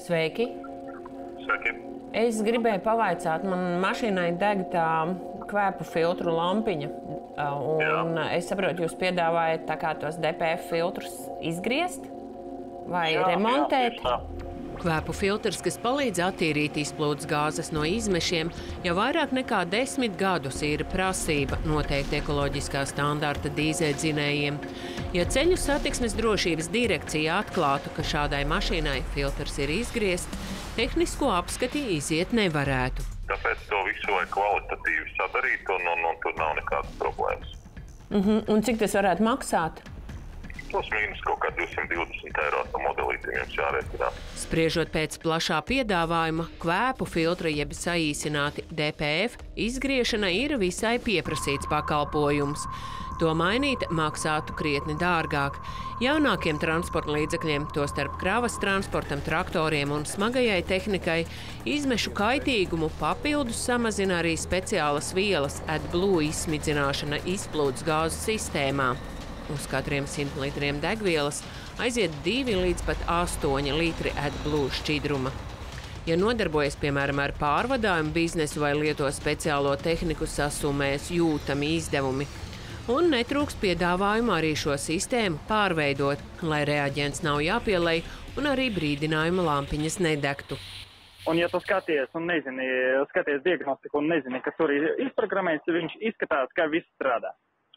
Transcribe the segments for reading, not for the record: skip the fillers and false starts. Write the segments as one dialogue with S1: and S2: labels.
S1: Sveiki!
S2: Sveiki!
S1: Es gribēju pavaicāt, man mašīnai deg tā kvēpu filtru lampiņa. Un es saprotu, jūs piedāvājat tā kā tos DPF filtrus izgriezt vai remontēt?
S3: Kvēpu filtrs, kas palīdz attīrīt izplūdes gāzes no izmešiem, jau vairāk nekā 10 gadus ir prasība noteikti ekoloģiskā standarta dīzeļdzinējiem. Ja ceļu satiksmes drošības direkcija atklātu, ka šādai mašīnai filtrs ir izgriezts, tehnisko apskati iziet nevarētu.
S2: Tāpēc to visu vajag kvalitatīvi sadarīt, un tur nav nekādas problēmas.
S1: Un cik tas varētu maksāt?
S2: Plus mīnus kaut kā 220 eiro no modelītiem jums jārēķināt.
S3: Spriežot pēc plašā piedāvājuma, kvēpu filtra jeb saīsināti DPF izgriešana ir visai pieprasīts pakalpojums. To mainīt maksātu krietni dārgāk. Jaunākiem transporta līdzekļiem, tostarp kravas transportam, traktoriem un smagajai tehnikai, izmešu kaitīgumu papildus samazina arī speciālas vielas AdBlue izsmidzināšana izplūdes gāzu sistēmā. Uz katriem 100 litriem degvielas aiziet 2 līdz pat 8 litri AdBlue šķidruma. Ja nodarbojas, piemēram, ar pārvadājumu biznesu vai lieto speciālo tehniku, sasumēs jūtami izdevumi. Un netrūks piedāvājumu arī šo sistēmu pārveidot, lai reaģents nav jāpielej un arī brīdinājuma lampiņas nedegtu.
S4: Un ja tu skaties diagnostiku un nezini, kas tur ir izprogrammēts, viņš izskatās, kā viss strādā.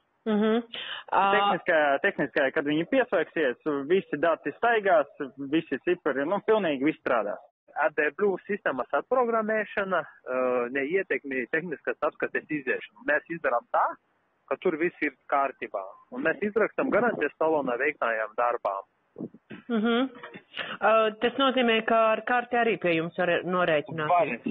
S4: Tehniskā, kad viņi pieslēgsies, visi dati staigās, visi cipari, pilnīgi viss strādās.
S5: AdBlue sistēmas atprogrammēšana neietekmē tehniskas apskates iziešanu. Mēs izdarām tā, ka tur viss ir kārtībā. Un mēs izrakstam garantijas talonā veiktājām darbām.
S1: Tas nozīmē, ka ar karti arī pie jums var norēķināt.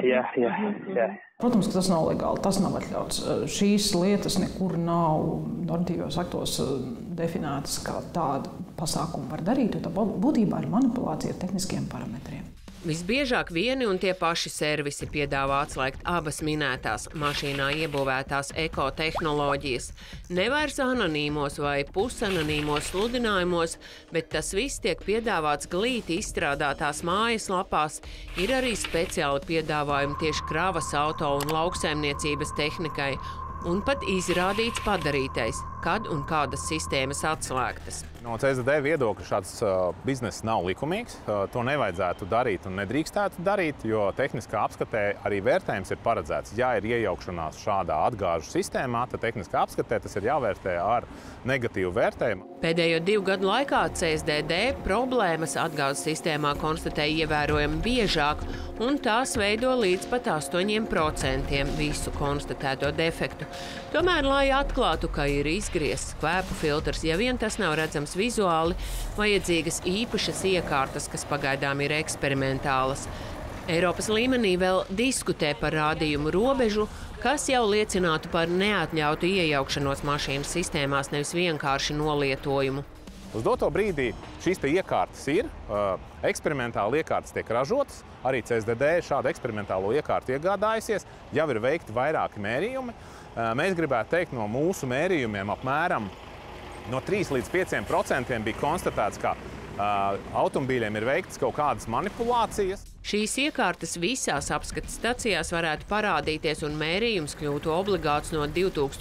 S5: Jā.
S6: Protams, ka tas nav legāli, tas nav atļauts. Šīs lietas nekur nav normatīvos aktos definētas, kā tādu pasākumu var darīt, un tā būtībā ir manipulācija ar tehniskiem parametriem.
S3: Visbiežāk vieni un tie paši servisi piedāvā atslēgt abas minētās mašīnā iebūvētās ekotehnoloģijas. Nevairs anonīmos vai pusanonīmos sludinājumos, bet tas viss tiek piedāvāts glīti izstrādātās mājaslapās. Ir arī speciāli piedāvājumi tieši kravas auto un lauksaimniecības tehnikai. Un pat izrādīts padarītais, kad un kādas sistēmas atslēgtas.
S7: No CSDD viedokļa šāds bizness nav likumīgs. To nevajadzētu darīt un nedrīkstētu darīt, jo tehniskā apskatē arī vērtējums ir paredzēts. Ja ir iejaukšanās šādā atgāžu sistēmā, tad tehniskā apskatē tas ir jāvērtē ar negatīvu vērtējumu.
S3: Pēdējo 2 gadu laikā CSDD problēmas atgāzes sistēmā konstatēja ievērojami biežāk, un tās veido līdz pat 8% visu konstatēto defektu. Tomēr, lai atklātu, ka ir izgriezts kvēpu filtrs, ja vien tas nav redzams vizuāli, vajadzīgas īpašas iekārtas, kas pagaidām ir eksperimentālas. Eiropas līmenī vēl diskutē par rādījumu robežu, kas jau liecinātu par neatļautu iejaukšanos mašīnas sistēmās, nevis vienkārši nolietojumu.
S7: Uz doto brīdī šīs iekārtas ir, eksperimentāli iekārtas tiek ražotas, arī CSDD šādu eksperimentālo iekārtu iegādājusies, jau ir veikti vairāki mērījumi. Mēs gribētu teikt, no mūsu mērījumiem apmēram no 3 līdz 5% bija konstatēts, ka automobīļiem ir veiktas kaut kādas manipulācijas.
S3: Šīs iekārtas visās apskates stacijās varētu parādīties un mērījums kļūtu obligāts no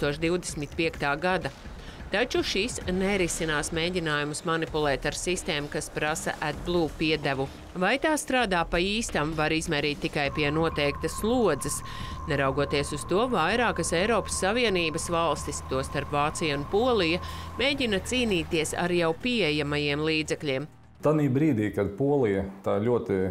S3: 2025. gada. Taču šis nerisinās mēģinājumus manipulēt ar sistēmu, kas prasa AdBlue piedevu. Vai tā strādā pa īstam, var izmērīt tikai pie noteiktas slodzes. Neraugoties uz to, vairākas Eiropas Savienības valstis, tostarp Vācija un Polija, mēģina cīnīties ar jau pieejamajiem līdzekļiem.
S8: Tanī brīdī, kad Polija tā ļoti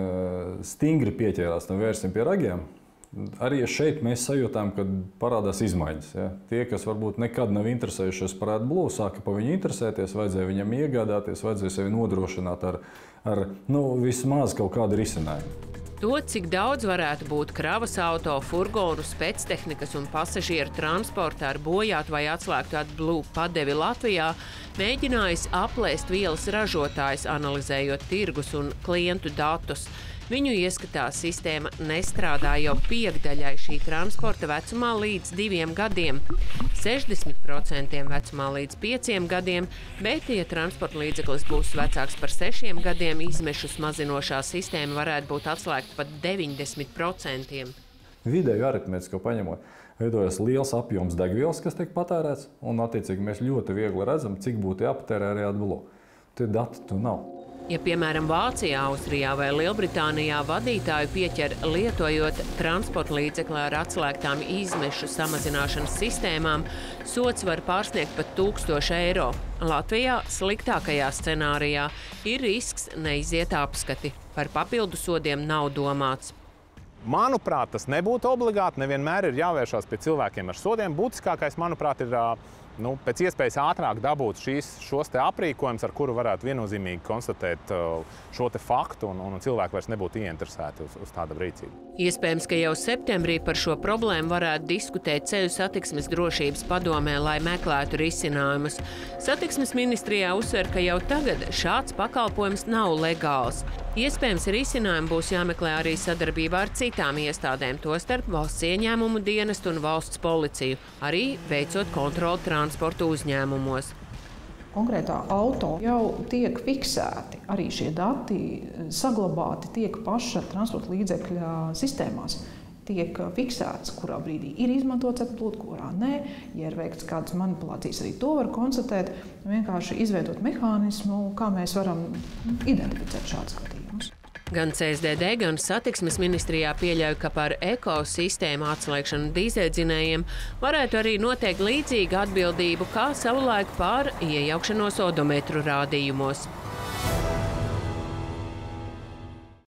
S8: stingri pieķērās tam vērsim pie ragiem, arī šeit mēs sajūtām, ka parādās izmaiņas. Ja? Tie, kas varbūt nekad nav interesējušies par AdBlue, sāka par viņu interesēties, vajadzēja viņam iegādāties, vajadzēja sevi nodrošināt ar vismaz kaut kādu risinājumu.
S3: To, cik daudz varētu būt kravas auto, furgonu, spectehnikas un pasažieru transporta ar bojātu vai atslēgtu AdBlue padevi Latvijā, mēģinājis aplēst vielas ražotājs, analizējot tirgus un klientu datus. Viņu ieskatā sistēma nestrādā jau piekdaļai šī transporta vecumā līdz 2 gadiem, 60% vecumā līdz 5 gadiem, bet, ja transporta līdzeklis būs vecāks par 6 gadiem, izmešus mazinošā sistēma varētu būt atslēgta pat 90%.
S8: Vidēju aritmētisko paņemot, veidojas liels apjoms degvielas, kas tiek patērēts, un attiecīgi mēs ļoti viegli redzam, cik būtu jāpatērē arī atbalo. Tie dati tu nav.
S3: Ja, piemēram, Vācijā, Austrijā vai Lielbritānijā vadītāju pieķer lietojot transporta līdzekli ar atslēgtām izmešu samazināšanas sistēmām, sods var pārsniegt pat 1000 eiro. Latvijā sliktākajā scenārijā ir risks neiziet apskati. Par papildu sodiem nav domāts.
S7: Manuprāt, tas nebūtu obligāti. Nevienmēr ir jāvēršās pie cilvēkiem ar sodiem. Būtiskākais, manuprāt, ir pēc iespējas ātrāk dabūt šos te aprīkojumus, ar kuru varētu viennozīmīgi konstatēt šo te faktu, un cilvēki vairs nebūtu ieinteresēti uz tādu rīcību.
S3: Iespējams, ka jau septembrī par šo problēmu varētu diskutēt Ceļu satiksmes drošības padomē, lai meklētu risinājumus. Satiksmes ministrijā uzsver, ka jau tagad šāds pakalpojums nav legāls. Iespējams, risinājumi būs jāmeklē arī sadarbībā ar citām iestādēm, tostarp valsts ieņēmumu dienestu un valsts policiju, arī veicot kontroli transporta uzņēmumos.
S6: Konkrētā auto jau tiek fiksēti, arī šie dati saglabāti tiek paša transporta līdzekļa sistēmās. Tiek fiksēts, kurā brīdī ir izmantots atplūds, kurā nē. Ja ir veikts kādas manipulācijas, arī to var konstatēt. Vienkārši izveidot mehānismu, kā mēs varam identificēt šādus gadījumus.
S3: Gan CSDD, gan satiksmes ministrijā pieļauj, ka par ekosistēmu atslēgšanu dīzeļdzinējiem varētu arī noteikt līdzīgu atbildību kā savulaik par iejaukšanos odometru rādījumos.